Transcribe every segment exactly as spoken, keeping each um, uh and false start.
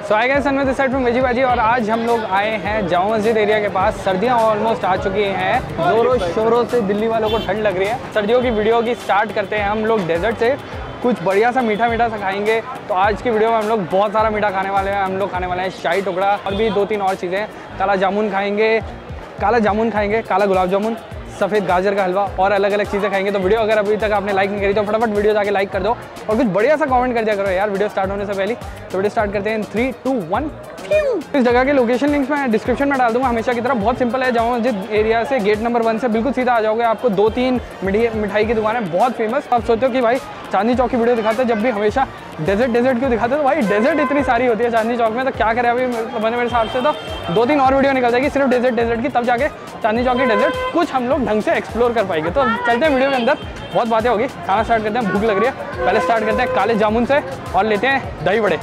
सो I गए सन this side from veggie bhaji और आज हम लोग आए हैं जामा मस्जिद एरिया के पास। सर्दियां ऑलमोस्ट आ चुकी हैं, जोरों शोरों से दिल्ली वालों को ठंड लग रही है। सर्दियों की वीडियो की स्टार्ट करते हैं हम लोग डेजर्ट से, कुछ बढ़िया सा मीठा मीठा सा खाएंगे। तो आज की वीडियो में हम लोग बहुत सारा मीठा खाने वाले हैं। हम लोग खाने वाले हैं शाही टुकड़ा और भी दो तीन और चीज़ें। काला जामुन खाएंगे, काला जामुन खाएंगे, काला गुलाब जामुन, सफ़ेद गाजर का हलवा और अलग अलग चीज़ें खाएंगे। तो वीडियो अगर अभी तक आपने लाइक नहीं करी तो फटाफट वीडियो जाके लाइक कर दो और कुछ बढ़िया सा कमेंट कर दिया करो यार वीडियो स्टार्ट होने से पहले। तो वीडियो स्टार्ट करते हैं थ्री टू वन। इस जगह के लोकेशन लिंक्स मैं डिस्क्रिप्शन में डाल दूंगा हमेशा की तरह। बहुत सिंपल है, जामा मस्जिद एरिया से गेट नंबर वन से बिल्कुल सीधा आ जाओगे। आपको दो तीन मिठाई की दुकान है बहुत फेमस। आप सोचते हो कि भाई चांदनी चौक की वीडियो दिखाते हैं जब भी हमेशा डेजर्ट डेजर्ट क्यों दिखाते हैं, तो भाई डेजर्ट इतनी सारी होती है चांदनी चौक में, तो क्या करें अभी मैंने मेरे हिसाब से तो दो तीन और वीडियो निकल जाएगी सिर्फ डेजर्ट डेजर्ट की, तब जाके चांदनी चौक की डेजर्ट कुछ हम लोग ढंग से एक्सप्लोर कर पाएंगे। तो चलते हैं वीडियो के अंदर, बहुत बातें होगी। खाना स्टार्ट करते हैं, भूख लग रही है। पहले स्टार्ट करते हैं काले जामुन से और लेते हैं दही बड़े।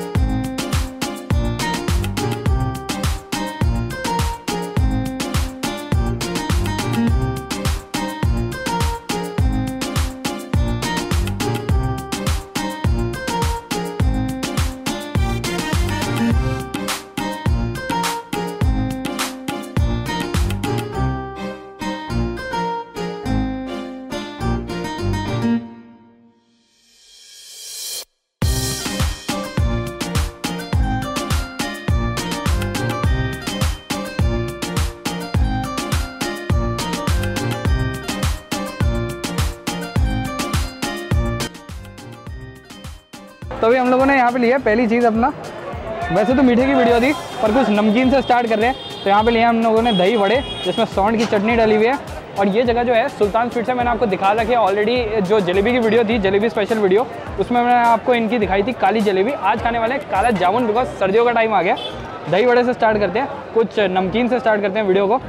तो अभी हम लोगों ने यहाँ पे लिया पहली चीज़ अपना, वैसे तो मीठे की वीडियो थी पर कुछ नमकीन से स्टार्ट कर रहे हैं। तो यहाँ पे लिया हम लोगों ने दही वड़े जिसमें सौंठ की चटनी डाली हुई है। और ये जगह जो है सुल्तान स्वीट्स है, मैंने आपको दिखा रखी है ऑलरेडी। जो जलेबी की वीडियो थी, जलेबी स्पेशल वीडियो, उसमें मैंने आपको इनकी दिखाई थी काली जलेबी। आज खाने वाले काला जामुन, बिकॉज सर्दियों का टाइम आ गया। दही वड़े से स्टार्ट करते हैं, कुछ नमकीन से स्टार्ट करते हैं वीडियो को।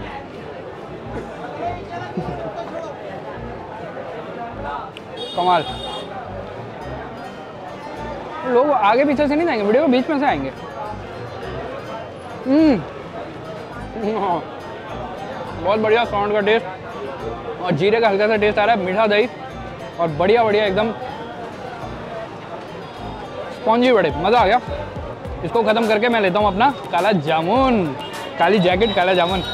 कमाल, लोग आगे पीछे से नहीं जाएंगे, वीडियो को बीच में से आएंगे। हम्म बहुत बढ़िया सौंठ का टेस्ट और जीरे का हल्का सा टेस्ट आ रहा है। मीठा दही और बढ़िया बढ़िया एकदम स्पॉन्जी बड़े, मज़ा आ गया। इसको ख़त्म करके मैं लेता हूँ अपना काला जामुन, काली जैकेट काला जामुन।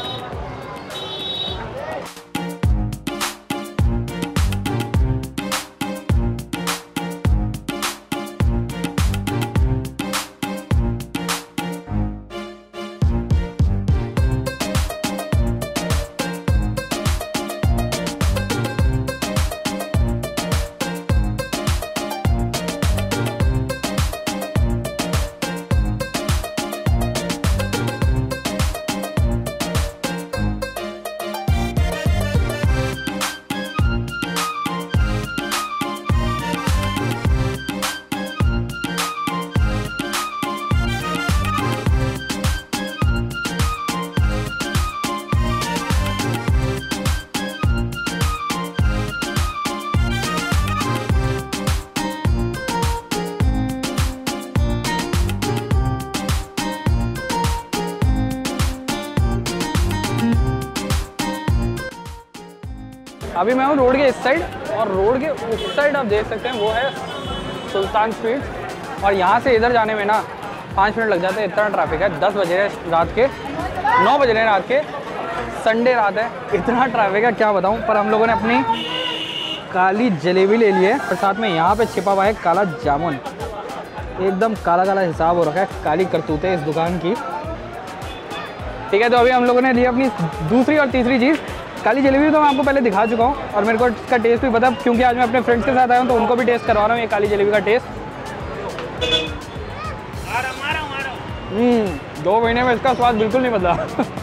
अभी मैं हूँ रोड के इस साइड और रोड के उस साइड आप देख सकते हैं वो है सुल्तान स्वीट्स। और यहाँ से इधर जाने में ना पाँच मिनट लग जाते हैं, इतना ट्रैफिक है। दस बजे रात के, नौ बज रहे हैं रात के, संडे रात है, इतना ट्रैफिक है क्या बताऊँ। पर हम लोगों ने अपनी काली जलेबी ले ली है और साथ में यहाँ पे छिपा हुआ है काला जामुन। एकदम काला काला हिसाब हो रखा है, काली करतूतें इस दुकान की। ठीक है, तो अभी हम लोगों ने ली अपनी दूसरी और तीसरी चीज़। काली जलेबी तो मैं आपको पहले दिखा चुका हूँ और मेरे को इसका टेस्ट भी पता, क्योंकि आज मैं अपने फ्रेंड्स के साथ आया हूँ तो उनको भी टेस्ट करवा रहा हूँ ये काली जलेबी का टेस्ट। हम्म दो महीने में इसका स्वाद बिल्कुल नहीं बदला।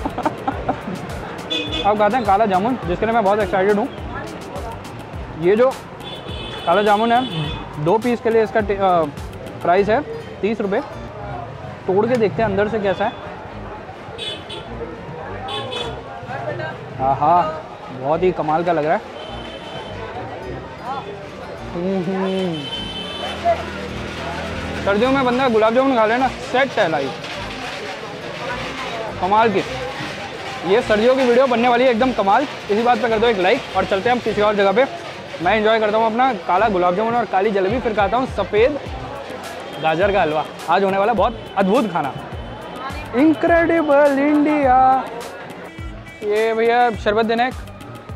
अब खाते हैं काला जामुन, जिसके लिए मैं बहुत एक्साइटेड हूँ। ये जो काला जामुन है, दो पीस के लिए इसका प्राइस है तीस रुपये। तोड़ के देखते हैं अंदर से कैसा है। हाँ, बहुत ही कमाल का लग रहा है। सर्दियों में बंदा गुलाब जामुन खा लेना, सेट है लाइफ, कमाल की। ये सर्दियों की वीडियो बनने वाली है एकदम कमाल। इसी बात पे कर दो एक लाइक और चलते हैं हम किसी और जगह पे। मैं एंजॉय करता हूँ अपना काला गुलाब जामुन और काली जलेबी, फिर खाता हूँ सफ़ेद गाजर का हलवा। आज होने वाला बहुत अद्भुत खाना, इनक्रेडिबल इंडिया। ये भैया शरबत देना एक।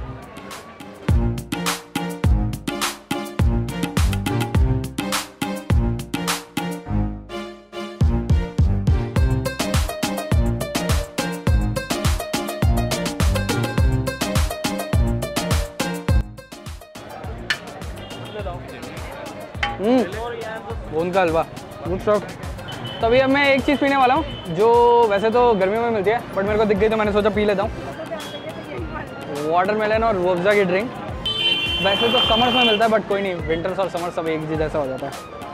गोंद का हलवा, गुड स्टफ। तभी अब मैं एक चीज़ पीने वाला हूँ जो वैसे तो गर्मियों में मिलती है, बट मेरे को दिख गई तो मैंने सोचा पी लेता हूँ। वाटरमेलन और रूअफ़ज़ा की ड्रिंक। वैसे तो समर्स में मिलता है, बट कोई नहीं, विंटर्स और समर्स सब एक जैसा हो जाता है।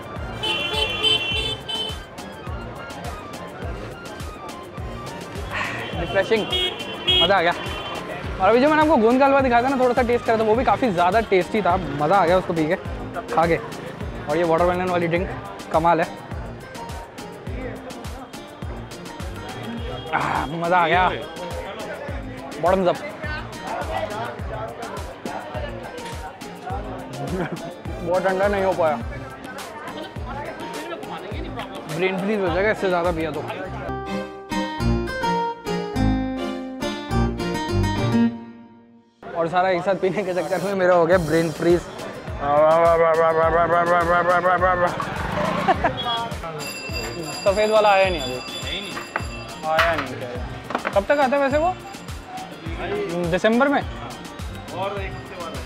रिफ्रेशिंग, मज़ा आ गया। और अभी जो मैंने आपको गोंद का हलवा दिखाया था ना, थोड़ा सा टेस्ट करा था, वो भी काफ़ी ज़्यादा टेस्टी था। मज़ा आ गया उसको पी के, खा के। और ये वाटरमेलन वाली ड्रिंक कमाल है, मज़ा आ गया। Bottoms up. बहुत ठंडा नहीं हो पाया, ब्रेन फ्रीज हो जाएगा इससे ज़्यादा पिया तो। और सारा एक साथ पीने के चक्कर में मेरा हो गया ब्रेन फ्रीज। सफ़ेद वाला आया नहीं अभी, आया नहीं क्या? कब तक आता है वैसे वो? दिसंबर में? और एक हफ्ते बाद।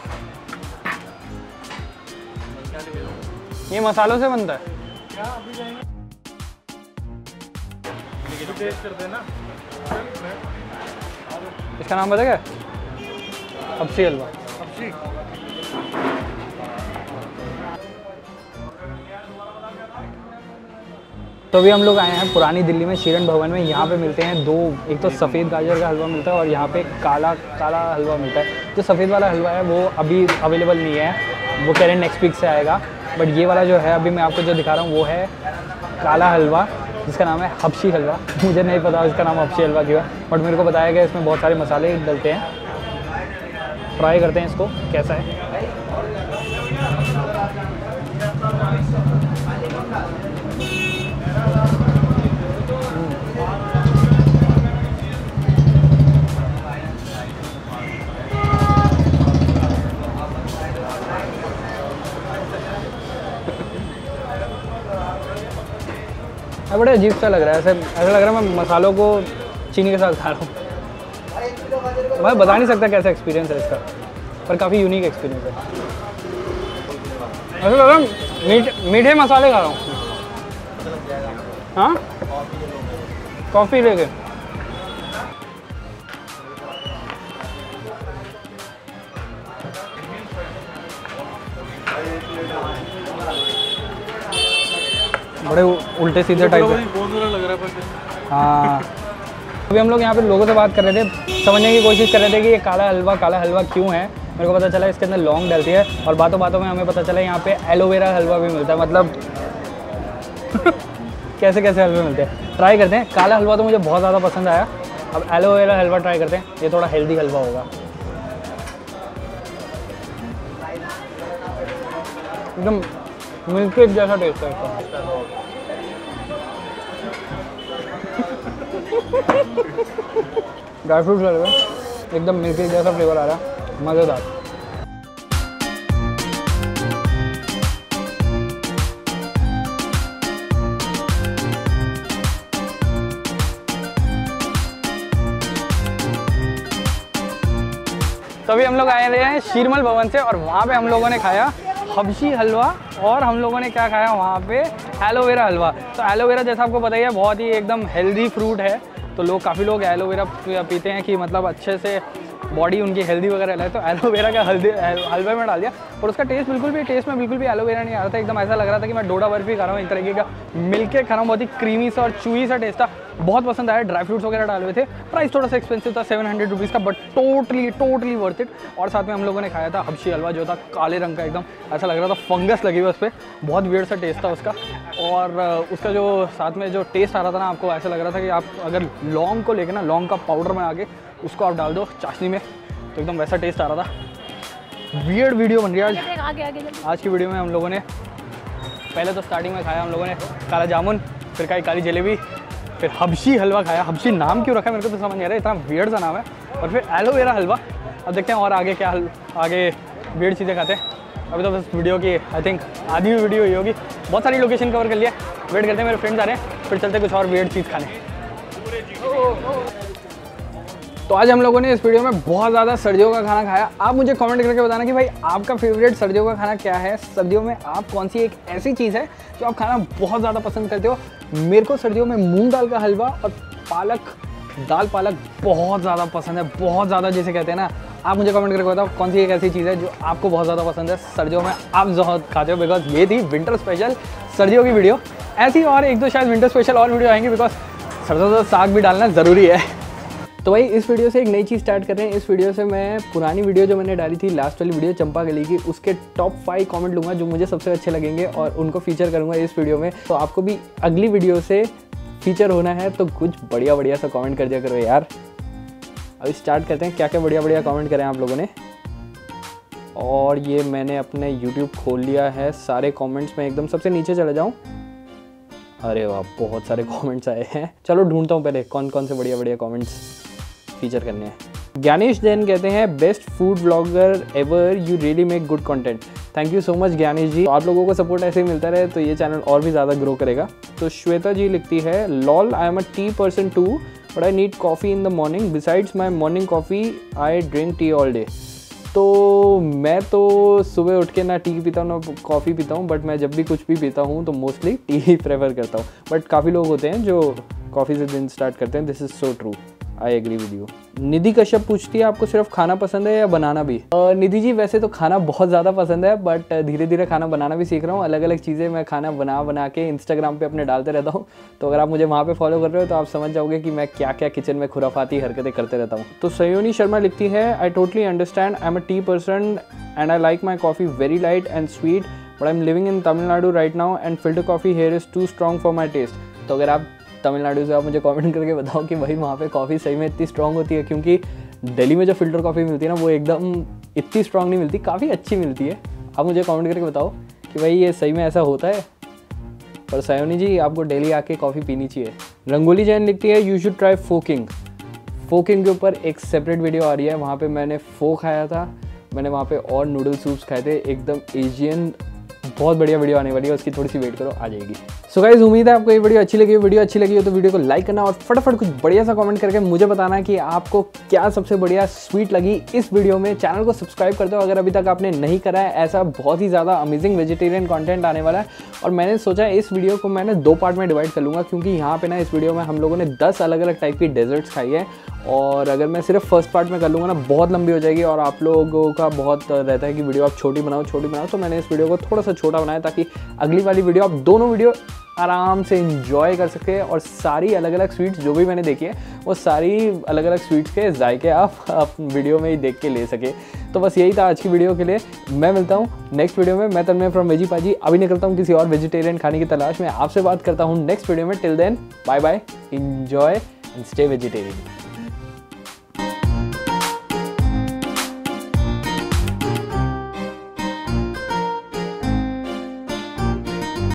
ये मसालों से बनता है क्या? टेस्ट कर देना। इसका नाम पता क्या? हबशी हलवा। हबशी। तो अभी हम लोग आए हैं पुरानी दिल्ली में शीरन भवन में। यहाँ पे मिलते हैं दो, एक तो सफ़ेद गाजर का हलवा मिलता है और यहाँ पे काला काला हलवा मिलता है। जो सफ़ेद वाला हलवा है वो अभी अवेलेबल नहीं है, वो कह रहे हैं नेक्स्ट वीक से आएगा। बट ये वाला जो है अभी मैं आपको जो दिखा रहा हूँ वो है काला हलवा, जिसका नाम है हबशी हलवा। मुझे नहीं पता इसका नाम हबशी हलवा क्यों है, बट मेरे को बताया गया इसमें बहुत सारे मसाले डलते हैं। ट्राई करते हैं इसको कैसा है। बड़ा अजीब सा लग रहा है, ऐसे ऐसा लग रहा है मैं मसालों को चीनी के साथ खा रहा हूँ। मैं बता नहीं सकता कैसा एक्सपीरियंस है इसका, पर काफ़ी यूनिक एक्सपीरियंस है। ऐसा लग रहा है मीठ मीठे मसाले खा रहा हूँ। हाँ, कॉफ़ी लेके। बड़े उल्टे सीधे टाइप के लग रहा है। हाँ, अभी हम लोग यहाँ पे लोगों से बात कर रहे थे, समझने की कोशिश कर रहे थे कि ये काला हलवा काला हलवा क्यों है। मेरे को पता चला इसके अंदर लौंग डलती है, और बातों बातों में हमें पता चला यहाँ पे एलोवेरा हलवा भी मिलता है। मतलब कैसे कैसे हलवे मिलते हैं। ट्राई करते हैं। काला हलवा तो मुझे बहुत ज़्यादा पसंद आया, अब एलोवेरा हलवा ट्राई करते हैं। ये थोड़ा हेल्दी हलवा होगा, एकदम मिल्क केक जैसा टेस्ट है इसका। ड्राई फ्रूट्स लगे हुए, एकदम मिल्क केक जैसा फ्लेवर आ रहा है, मज़ेदार। तो अभी हम लोग आए रहे हैं शीरमल भवन से, और वहाँ पे हम लोगों ने खाया हबशी हलवा, और हम लोगों ने क्या खाया वहाँ पे एलोवेरा हलवा। तो एलोवेरा जैसा आपको पता ही है बहुत ही एकदम हेल्दी फ्रूट है, तो लोग काफ़ी लोग एलोवेरा पीते हैं कि मतलब अच्छे से बॉडी उनकी हेल्दी वगैरह रहे। तो एलोवेरा का हल्दी हलवे में डाल दिया, और उसका टेस्ट बिल्कुल भी टेस्ट में बिल्कुल भी एलोवेरा नहीं आ रहा था। एकदम ऐसा लग रहा था कि मैं डोडा बर्फी खा रहा हूँ, एक तरीके का मिल्क केक खा रहा हूँ। बहुत ही क्रीमी सा और चूई सा टेस्ट था, बहुत पसंद आया। ड्राई फ्रूट्स वगैरह डाले हुए थे। प्राइस थोड़ा सा एक्सपेंसिव था, सेवन हंड्रेड रुपीज़ का, but totally totally worth it. और साथ में हम लोगों ने खाया था हबशी हलवा, जो था काले रंग का, एकदम ऐसा लग रहा था फंगस लगी हुई उस पर, बहुत वियर्ड सा टेस्ट था उसका। और उसका जो साथ में जो टेस्ट आ रहा था ना, आपको ऐसा लग रहा था कि आप अगर लौंग को लेके ना, लौंग का पाउडर बना के उसको आप डाल दो चाशनी में, तो एकदम वैसा टेस्ट आ रहा था। वियर्ड वीडियो बन रही है आज। आगे, आगे, आज की वीडियो में हम लोगों ने पहले तो स्टार्टिंग में खाया हम लोगों ने काला जामुन, फिर खाई काली जलेबी, फिर हबशी हलवा खाया। हबशी नाम क्यों रखा है मेरे को तो समझ नहीं आ रहा है, इतना वियर्ड सा नाम है। और फिर एलोवेरा हलवा। अब देखते हैं और आगे क्या हल आगे वियर्ड चीज़ें खाते हैं। अभी तो बस वीडियो की आई थिंक आधी भी वीडियो हुई होगी, बहुत सारी लोकेशन कवर कर लिया। वेट करते हैं मेरे फ्रेंड्स आ रहे हैं, फिर चलते कुछ और वियर्ड चीज़ खाने। तो आज हम लोगों ने इस वीडियो में बहुत ज़्यादा सर्दियों का खाना खाया। आप मुझे कमेंट करके बताना कि भाई आपका फेवरेट सर्दियों का खाना क्या है। सर्दियों में आप कौन सी एक ऐसी चीज़ है जो आप खाना बहुत ज़्यादा पसंद करते हो। मेरे को सर्दियों में मूंग दाल का हलवा और पालक दाल पालक बहुत ज़्यादा पसंद है, बहुत ज़्यादा जिसे कहते हैं ना। आप मुझे कमेंट करके बताओ कौन सी एक ऐसी चीज़ है जो आपको बहुत ज़्यादा पसंद है, सर्दियों में आप बहुत खाते हो। बिकॉज ये थी विंटर स्पेशल सर्दियों की वीडियो। ऐसी और एक दो शायद विंटर स्पेशल और वीडियो आएंगी, बिकॉज सरसों का साग भी डालना ज़रूरी है। तो भाई इस वीडियो से एक नई चीज़ स्टार्ट कर रहे हैं। इस वीडियो से मैं पुरानी वीडियो जो मैंने डाली थी, लास्ट वाली वीडियो चंपा गली की, उसके टॉप फाइव कमेंट लूँगा जो मुझे सबसे अच्छे लगेंगे और उनको फीचर करूँगा इस वीडियो में। तो आपको भी अगली वीडियो से फीचर होना है तो कुछ बढ़िया बढ़िया सा कमेंट कर दिया करो यार। अभी स्टार्ट करते हैं, क्या क्या बढ़िया बढ़िया कमेंट करें आप लोगों ने। और ये मैंने अपने यूट्यूब खोल लिया है, सारे कमेंट्स में एकदम सबसे नीचे चले जाऊँ। अरे वाह बहुत सारे कमेंट्स आए हैं, चलो ढूंढता हूँ पहले कौन कौन से बढ़िया बढ़िया कमेंट्स फीचर करने हैं। ज्ञानेश जैन कहते हैं best food blogger ever, you really make good content. Thank you so much Gyanesh ji, तो आप लोगों को सपोर्ट ऐसे ही मिलता रहे तो ये चैनल और भी ज़्यादा ग्रो करेगा। तो श्वेता जी लिखती है lol I am a tea person too but I need coffee in the morning, besides my morning coffee I drink tea all day. तो मैं तो सुबह उठ के ना टी पीता हूँ ना कॉफ़ी पीता हूँ, बट मैं जब भी कुछ भी पीता हूँ तो मोस्टली टी ही प्रेफर करता हूँ। बट काफ़ी लोग होते हैं जो कॉफ़ी से दिन स्टार्ट करते हैं, this is so true, I agree with you. Nidhi Kashyap पूछती है आपको सिर्फ खाना पसंद है या बनाना भी? uh, निधि जी वैसे तो खाना बहुत ज़्यादा पसंद है, बट धीरे धीरे खाना बनाना भी सीख रहा हूँ। अलग अलग चीज़ें मैं खाना बना बना के इंस्टाग्राम पे अपने डालते रहता हूँ। तो अगर आप मुझे वहाँ पे फॉलो कर रहे हो तो आप समझ जाओगे कि मैं क्या क्या किचन में खुराफाती हरकतें करते रहता हूँ। तो सयोनी शर्मा लिखती है I totally understand, I am a tea person and I like my coffee very light and sweet but I am living in Tamil Nadu right now and filter coffee here is too strong for my taste. तो अगर आप तमिलनाडु से आप मुझे comment करके बताओ कि भाई वहाँ पे कॉफ़ी सही में इतनी स्ट्रॉन्ग होती है, क्योंकि दिल्ली में जो फ़िल्टर कॉफ़ी मिलती है ना वो एकदम इतनी स्ट्रॉन्ग नहीं मिलती, काफ़ी अच्छी मिलती है। आप मुझे कमेंट करके बताओ कि भाई ये सही में ऐसा होता है। पर सयोनी जी आपको डेली आके कॉफ़ी पीनी चाहिए। रंगोली जैन लिखती है यू शुड ट्राई फोकिंग। फोकिंग के ऊपर एक सेपरेट वीडियो आ रही है, वहाँ पर मैंने फो खाया था, मैंने वहाँ पर और नूडल सूप्स खाए थे, एकदम एशियन, बहुत बढ़िया वीडियो आने वाली है, उसकी थोड़ी सी वेट करो आ जाएगी। सो गाइस उम्मीद है आपको ये वीडियो अच्छी लगी। वीडियो अच्छी लगी हो तो वीडियो को लाइक करना और फटाफट कुछ बढ़िया सा कमेंट करके मुझे बताना कि आपको क्या सबसे बढ़िया स्वीट लगी इस वीडियो में। चैनल को सब्सक्राइब कर दो अगर अभी तक आपने नहीं करा है, ऐसा बहुत ही ज़्यादा अमेजिंग वेजिटेरियन कंटेंट आने वाला है। और मैंने सोचा इस वीडियो को मैंने दो पार्ट में डिवाइड कर लूँगा, क्योंकि यहाँ पे ना इस वीडियो में हम लोगों ने दस अलग अलग टाइप की डेजर्ट्स खाई है, और अगर मैं सिर्फ फर्स्ट पार्ट में कर लूँगा ना बहुत लंबी हो जाएगी और आप लोगों का बहुत रहता है कि वीडियो आप छोटी बनाओ छोटी बनाओ। तो मैंने इस वीडियो को थोड़ा सा छोटा बनाया ताकि अगली वाली वीडियो आप दोनों वीडियो आराम से एंजॉय कर सके, और सारी अलग अलग स्वीट्स जो भी मैंने देखी है वो सारी अलग अलग स्वीट्स के जायके आप, आप वीडियो में ही देख के ले सके। तो बस यही था आज की वीडियो के लिए। मैं मिलता हूँ नेक्स्ट वीडियो में। मैं तन्मय फ्रॉम वेजी पाजी अभी निकलता हूँ किसी और वेजिटेरियन खाने की तलाश में। आपसे बात करता हूँ नेक्स्ट वीडियो में। Till then bye bye, enjoy and stay vegetarian.